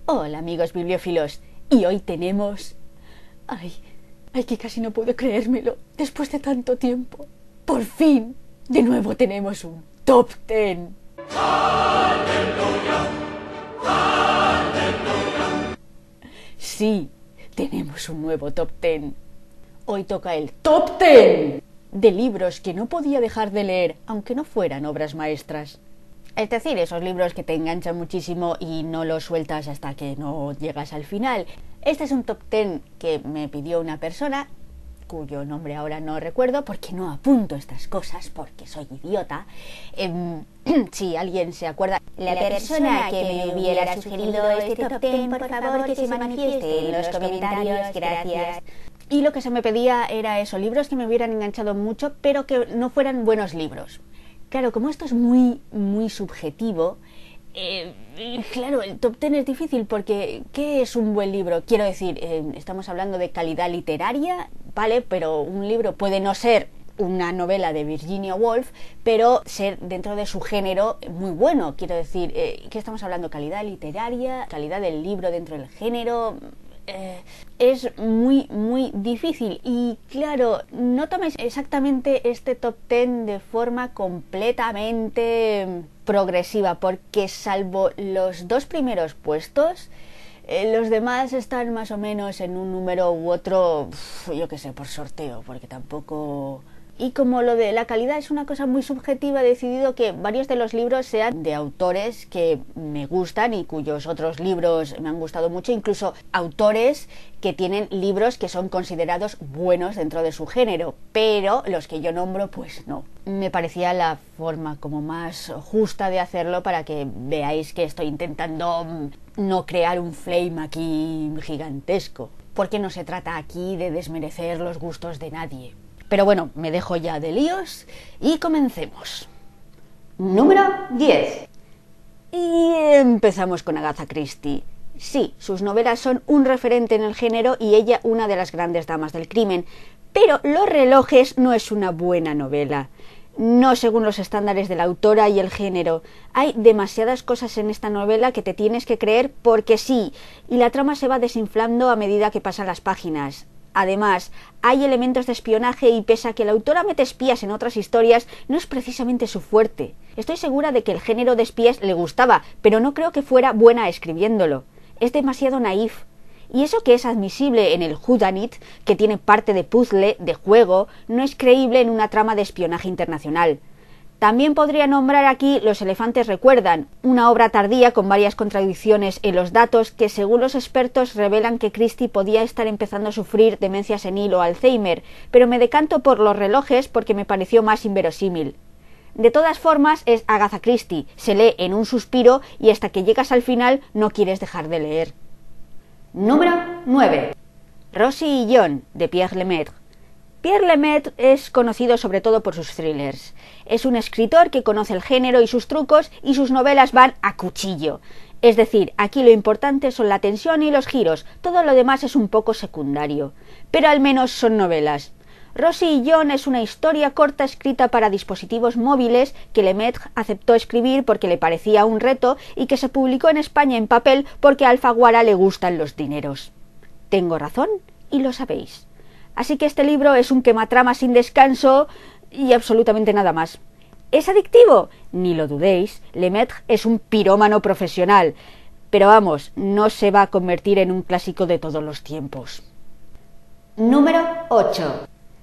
Hola amigos bibliófilos, y hoy tenemos... Ay, que casi no puedo creérmelo, después de tanto tiempo. Por fin, de nuevo tenemos un Top 10. ¡Aleluya! ¡Aleluya! Sí, tenemos un nuevo Top 10. Hoy toca el Top 10 de libros que no podía dejar de leer, aunque no fueran obras maestras. Es decir, esos libros que te enganchan muchísimo y no los sueltas hasta que no llegas al final. Este es un top 10 que me pidió una persona, cuyo nombre ahora no recuerdo porque no apunto estas cosas, porque soy idiota. Si alguien se acuerda, la persona que me hubiera sugerido este top 10, por favor que se manifieste en los comentarios, gracias. Y lo que se me pedía era eso, libros que me hubieran enganchado mucho, pero que no fueran buenos libros. Claro, como esto es muy subjetivo, claro, el top 10 es difícil porque ¿qué es un buen libro? Quiero decir, estamos hablando de calidad literaria, ¿vale? Pero un libro puede no ser una novela de Virginia Woolf, pero ser dentro de su género muy bueno. Quiero decir, ¿qué estamos hablando? Calidad literaria, calidad del libro dentro del género... es muy difícil y claro, no toméis exactamente este top 10 de forma completamente progresiva porque salvo los dos primeros puestos, los demás están más o menos en un número u otro, yo qué sé, por sorteo, porque tampoco... Y como lo de la calidad es una cosa muy subjetiva, he decidido que varios de los libros sean de autores que me gustan y cuyos otros libros me han gustado mucho, incluso autores que tienen libros que son considerados buenos dentro de su género, pero los que yo nombro pues no. Me parecía la forma como más justa de hacerlo para que veáis que estoy intentando no crear un flame aquí gigantesco, porque no se trata aquí de desmerecer los gustos de nadie. Pero bueno, me dejo ya de líos y comencemos. Número 10. Y empezamos con Agatha Christie. Sí, sus novelas son un referente en el género y ella una de las grandes damas del crimen. Pero Los relojes no es una buena novela. No según los estándares de la autora y el género. Hay demasiadas cosas en esta novela que te tienes que creer porque sí, y la trama se va desinflando a medida que pasan las páginas. Además, hay elementos de espionaje y pese a que la autora mete espías en otras historias, no es precisamente su fuerte. Estoy segura de que el género de espías le gustaba, pero no creo que fuera buena escribiéndolo. Es demasiado naif. Y eso que es admisible en el whodunit, que tiene parte de puzzle, de juego, no es creíble en una trama de espionaje internacional. También podría nombrar aquí Los elefantes recuerdan, una obra tardía con varias contradicciones en los datos que según los expertos revelan que Christie podía estar empezando a sufrir demencia senil o Alzheimer, pero me decanto por Los relojes porque me pareció más inverosímil. De todas formas es Agatha Christie, se lee en un suspiro y hasta que llegas al final no quieres dejar de leer. Número 9. Rosie y John, de Pierre Lemaitre. Pierre Lemaitre es conocido sobre todo por sus thrillers. Es un escritor que conoce el género y sus trucos y sus novelas van a cuchillo. Es decir, aquí lo importante son la tensión y los giros, todo lo demás es un poco secundario. Pero al menos son novelas. Rosie y John es una historia corta escrita para dispositivos móviles que Lemaitre aceptó escribir porque le parecía un reto y que se publicó en España en papel porque a Alfaguara le gustan los dineros. Tengo razón y lo sabéis. Así que este libro es un quematrama sin descanso y absolutamente nada más. ¿Es adictivo? Ni lo dudéis, Lemaitre es un pirómano profesional, pero vamos, no se va a convertir en un clásico de todos los tiempos. Número 8.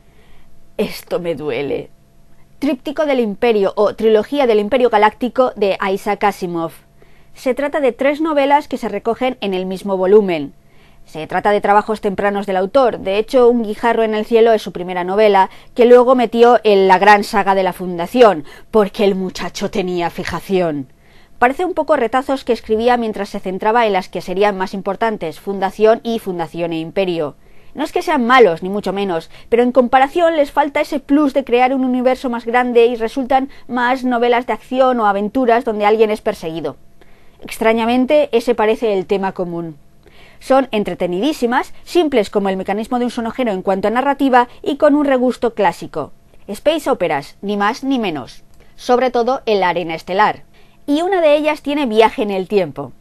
Esto me duele. Tríptico del Imperio o Trilogía del Imperio Galáctico de Isaac Asimov. Se trata de 3 novelas que se recogen en el mismo volumen. Se trata de trabajos tempranos del autor, de hecho Un guijarro en el cielo es su primera novela, que luego metió en la gran saga de la Fundación, porque el muchacho tenía fijación. Parece un poco retazos que escribía mientras se centraba en las que serían más importantes, Fundación y Fundación e Imperio. No es que sean malos, ni mucho menos, pero en comparación les falta ese plus de crear un universo más grande y resultan más novelas de acción o aventuras donde alguien es perseguido. Extrañamente, ese parece el tema común. Son entretenidísimas, simples como el mecanismo de un sonojero en cuanto a narrativa y con un regusto clásico. Space operas, ni más ni menos. Sobre todo en la arena estelar. Y una de ellas tiene viaje en el tiempo.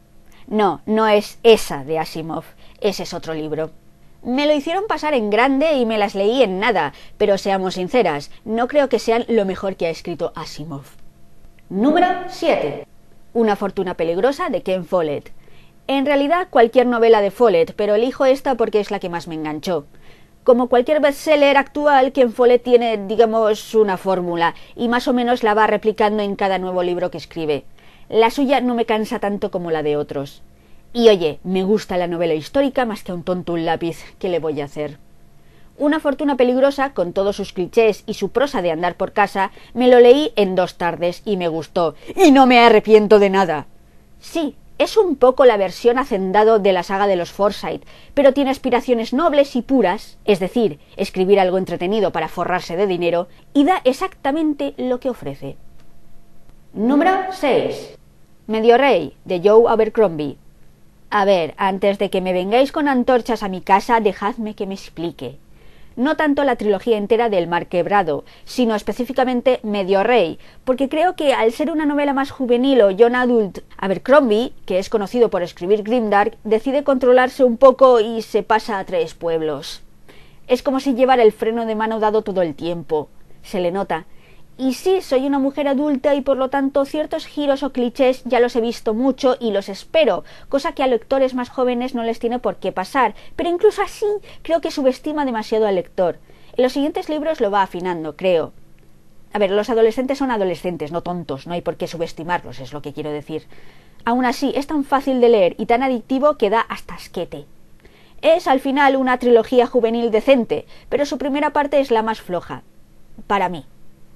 No, no es esa de Asimov, ese es otro libro. Me lo hicieron pasar en grande y me las leí en nada, pero seamos sinceras, no creo que sean lo mejor que ha escrito Asimov. Número 7. Una fortuna peligrosa de Ken Follett. En realidad cualquier novela de Follett, pero elijo esta porque es la que más me enganchó. Como cualquier bestseller actual, Ken Follett tiene, digamos, una fórmula, y más o menos la va replicando en cada nuevo libro que escribe. La suya no me cansa tanto como la de otros. Y oye, me gusta la novela histórica más que a un tonto un lápiz, ¿qué le voy a hacer? Una fortuna peligrosa, con todos sus clichés y su prosa de andar por casa, me lo leí en 2 tardes y me gustó, y no me arrepiento de nada. Sí, es un poco la versión hacendado de la saga de los Forsyth, pero tiene aspiraciones nobles y puras, es decir, escribir algo entretenido para forrarse de dinero, y da exactamente lo que ofrece. Número 6. Medio Rey, de Joe Abercrombie. A ver, antes de que me vengáis con antorchas a mi casa, dejadme que me explique. No tanto la trilogía entera del Mar Quebrado, sino específicamente Medio Rey, porque creo que al ser una novela más juvenil o young adult, Abercrombie, que es conocido por escribir grimdark, decide controlarse un poco y se pasa a 3 pueblos. Es como si llevara el freno de mano dado todo el tiempo. Se le nota. Y sí, soy una mujer adulta y por lo tanto ciertos giros o clichés ya los he visto mucho y los espero, cosa que a lectores más jóvenes no les tiene por qué pasar, pero incluso así creo que subestima demasiado al lector. En los siguientes libros lo va afinando, creo. A ver, los adolescentes son adolescentes, no tontos, no hay por qué subestimarlos, es lo que quiero decir. Aún así, es tan fácil de leer y tan adictivo que da hasta asquete. Es al final una trilogía juvenil decente, pero su primera parte es la más floja, para mí.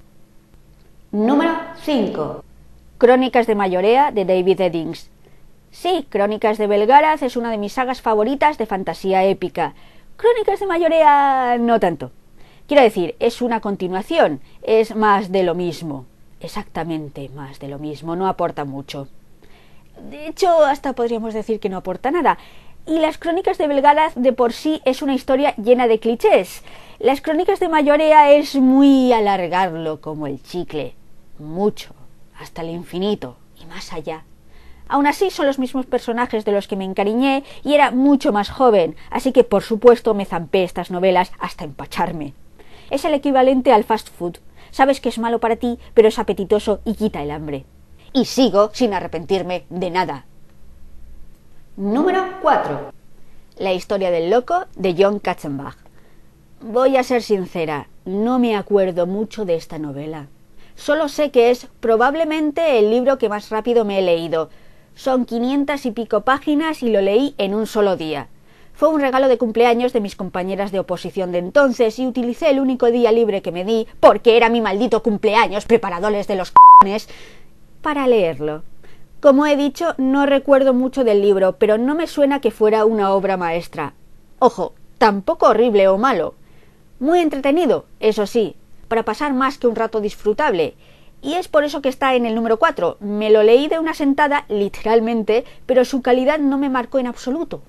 Número 5. Crónicas de Mayorea, de David Eddings. Sí, Crónicas de Belgarath es una de mis sagas favoritas de fantasía épica. Crónicas de Mayorea no tanto. Quiero decir, es una continuación, es más de lo mismo. Exactamente más de lo mismo, no aporta mucho. De hecho, hasta podríamos decir que no aporta nada. Y las Crónicas de Belgarath de por sí es una historia llena de clichés. Las Crónicas de Mayorea es muy alargarlo como el chicle. Mucho, hasta el infinito y más allá. Aún así son los mismos personajes de los que me encariñé y era mucho más joven, así que por supuesto me zampé estas novelas hasta empacharme. Es el equivalente al fast food. Sabes que es malo para ti, pero es apetitoso y quita el hambre. Y sigo sin arrepentirme de nada. Número 4. La historia del loco, de John Katzenbach. Voy a ser sincera, no me acuerdo mucho de esta novela. Solo sé que es probablemente el libro que más rápido me he leído. Son 500 y pico páginas y lo leí en un solo día. Fue un regalo de cumpleaños de mis compañeras de oposición de entonces y utilicé el único día libre que me di, porque era mi maldito cumpleaños, preparadores de los c******s, para leerlo. Como he dicho, no recuerdo mucho del libro, pero no me suena que fuera una obra maestra. Ojo, tampoco horrible o malo. Muy entretenido, eso sí, para pasar más que un rato disfrutable. Y es por eso que está en el número 4. Me lo leí de una sentada, literalmente, pero su calidad no me marcó en absoluto.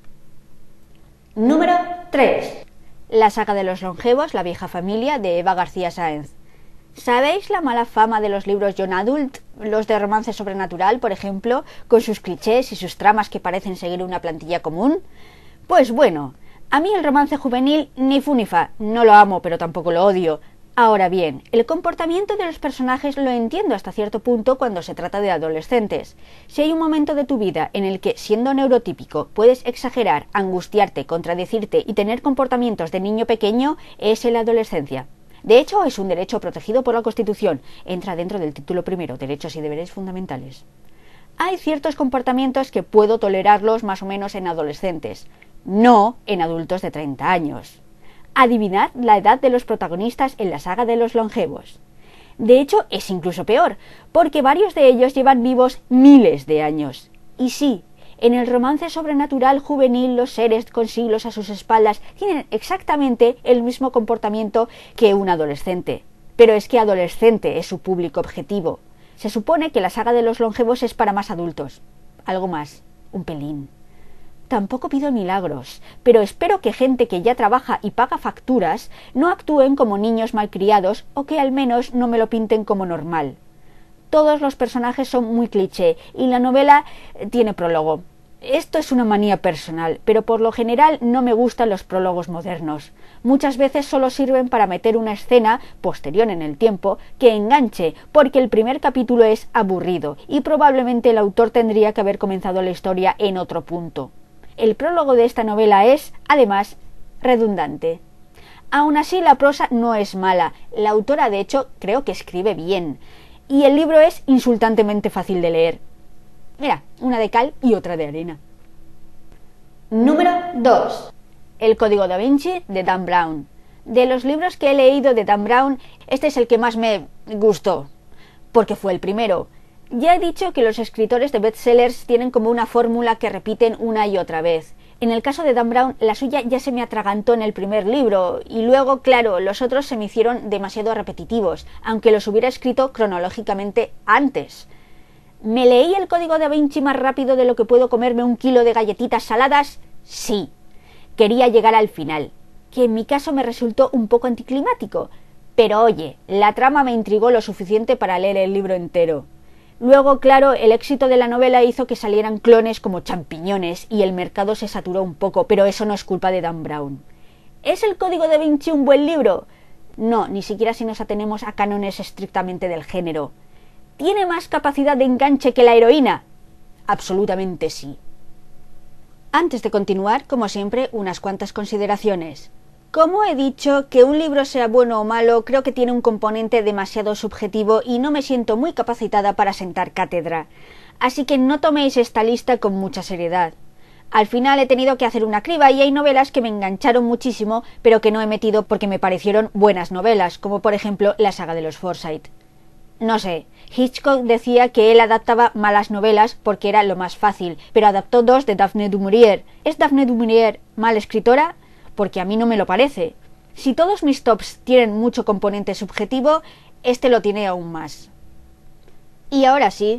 Número 3. La saga de los longevos, La vieja familia, de Eva García Sáenz. ¿Sabéis la mala fama de los libros young adult, los de romance sobrenatural, por ejemplo, con sus clichés y sus tramas que parecen seguir una plantilla común? Pues bueno, a mí el romance juvenil ni fu ni fa, no lo amo pero tampoco lo odio. Ahora bien, el comportamiento de los personajes lo entiendo hasta cierto punto cuando se trata de adolescentes. Si hay un momento de tu vida en el que, siendo neurotípico, puedes exagerar, angustiarte, contradecirte y tener comportamientos de niño pequeño, es en la adolescencia. De hecho, es un derecho protegido por la Constitución. Entra dentro del título primero, Derechos y Deberes Fundamentales. Hay ciertos comportamientos que puedo tolerarlos más o menos en adolescentes, no en adultos de 30 años. Adivinad la edad de los protagonistas en la saga de los longevos. De hecho, es incluso peor, porque varios de ellos llevan vivos miles de años. Y sí, en el romance sobrenatural juvenil los seres con siglos a sus espaldas tienen exactamente el mismo comportamiento que un adolescente. Pero es que adolescente es su público objetivo. Se supone que la saga de los longevos es para más adultos. Algo más, un pelín. Tampoco pido milagros, pero espero que gente que ya trabaja y paga facturas no actúen como niños malcriados o que al menos no me lo pinten como normal. Todos los personajes son muy cliché y la novela tiene prólogo. Esto es una manía personal, pero por lo general no me gustan los prólogos modernos. Muchas veces solo sirven para meter una escena, posterior en el tiempo, que enganche, porque el primer capítulo es aburrido, y probablemente el autor tendría que haber comenzado la historia en otro punto. El prólogo de esta novela es, además, redundante. Aún así, la prosa no es mala. La autora, de hecho, creo que escribe bien. Y el libro es insultantemente fácil de leer. Mira, una de cal y otra de arena. Número 2. El Código da Vinci, de Dan Brown. De los libros que he leído de Dan Brown, este es el que más me gustó, porque fue el primero. Ya he dicho que los escritores de bestsellers tienen como una fórmula que repiten una y otra vez. En el caso de Dan Brown, la suya ya se me atragantó en el primer libro, y luego, claro, los otros se me hicieron demasiado repetitivos, aunque los hubiera escrito cronológicamente antes. ¿Me leí el Código da Vinci más rápido de lo que puedo comerme un kilo de galletitas saladas? Sí. Quería llegar al final, que en mi caso me resultó un poco anticlimático, pero oye, la trama me intrigó lo suficiente para leer el libro entero. Luego, claro, el éxito de la novela hizo que salieran clones como champiñones y el mercado se saturó un poco, pero eso no es culpa de Dan Brown. ¿Es el Código da Vinci un buen libro? No, ni siquiera si nos atenemos a cánones estrictamente del género. ¿Tiene más capacidad de enganche que la heroína? Absolutamente sí. Antes de continuar, como siempre, unas cuantas consideraciones. Como he dicho, que un libro sea bueno o malo creo que tiene un componente demasiado subjetivo y no me siento muy capacitada para sentar cátedra. Así que no toméis esta lista con mucha seriedad. Al final he tenido que hacer una criba y hay novelas que me engancharon muchísimo, pero que no he metido porque me parecieron buenas novelas, como por ejemplo la saga de los Forsyth. No sé, Hitchcock decía que él adaptaba malas novelas porque era lo más fácil, pero adaptó 2 de Daphne du Maurier. ¿Es Daphne du Maurier mala escritora? Porque a mí no me lo parece. Si todos mis tops tienen mucho componente subjetivo, este lo tiene aún más. Y ahora sí,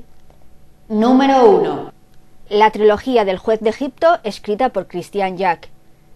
número 1. La trilogía del Juez de Egipto, escrita por Christian Jack.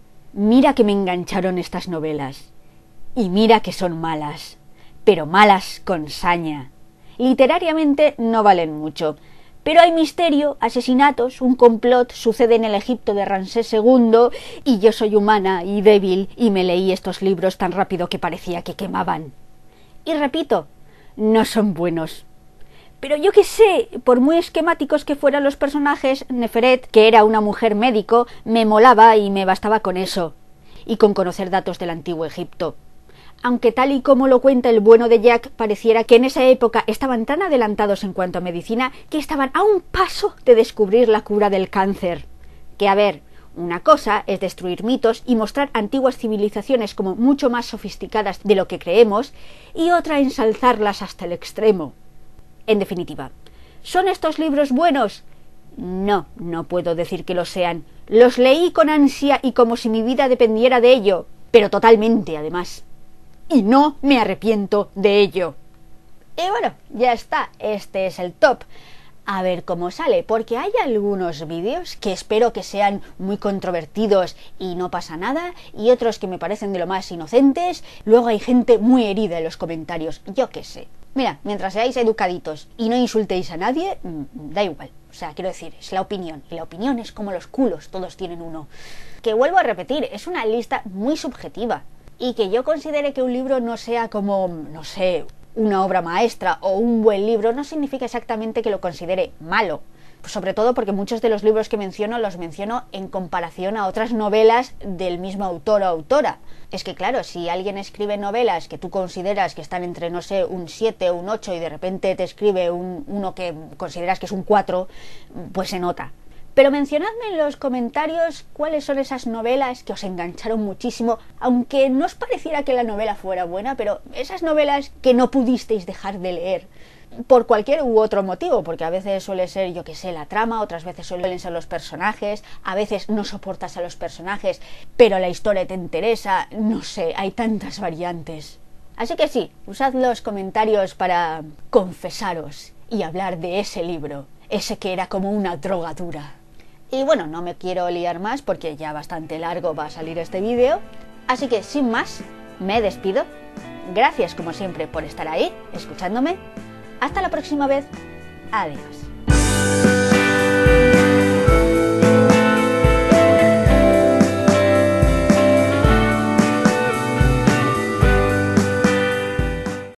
Mira que me engancharon estas novelas. Y mira que son malas. Pero malas con saña. Literariamente no valen mucho, pero hay misterio, asesinatos, un complot, sucede en el Egipto de Ramsés II, y yo soy humana y débil y me leí estos libros tan rápido que parecía que quemaban. Y repito, no son buenos. Pero yo qué sé, por muy esquemáticos que fueran los personajes, Neferet, que era una mujer médico, me molaba y me bastaba con eso, y con conocer datos del antiguo Egipto. Aunque tal y como lo cuenta el bueno de Jack, pareciera que en esa época estaban tan adelantados en cuanto a medicina que estaban a un paso de descubrir la cura del cáncer. Que a ver, una cosa es destruir mitos y mostrar antiguas civilizaciones como mucho más sofisticadas de lo que creemos, y otra ensalzarlas hasta el extremo. En definitiva, ¿son estos libros buenos? No, no puedo decir que lo sean. Los leí con ansia y como si mi vida dependiera de ello, pero totalmente además. Y no me arrepiento de ello. Y bueno, ya está, este es el top. A ver cómo sale, porque hay algunos vídeos que espero que sean muy controvertidos y no pasa nada, y otros que me parecen de lo más inocentes. Luego hay gente muy herida en los comentarios, yo qué sé. Mira, mientras seáis educaditos y no insultéis a nadie, da igual. O sea, quiero decir, es la opinión, y la opinión es como los culos, todos tienen uno. Que vuelvo a repetir, es una lista muy subjetiva. Y que yo considere que un libro no sea como, no sé, una obra maestra o un buen libro, no significa exactamente que lo considere malo. Sobre todo porque muchos de los libros que menciono los menciono en comparación a otras novelas del mismo autor o autora. Es que claro, si alguien escribe novelas que tú consideras que están entre, no sé, un 7 o un 8 y de repente te escribe uno que consideras que es un 4, pues se nota. Pero mencionadme en los comentarios cuáles son esas novelas que os engancharon muchísimo, aunque no os pareciera que la novela fuera buena, pero esas novelas que no pudisteis dejar de leer por cualquier u otro motivo, porque a veces suele ser, yo qué sé, la trama, otras veces suelen ser los personajes, a veces no soportas a los personajes, pero la historia te interesa, no sé, hay tantas variantes. Así que sí, usad los comentarios para confesaros y hablar de ese libro, ese que era como una drogadura. Y bueno, no me quiero liar más porque ya bastante largo va a salir este vídeo, así que sin más, me despido. Gracias como siempre por estar ahí, escuchándome. Hasta la próxima vez. Adiós.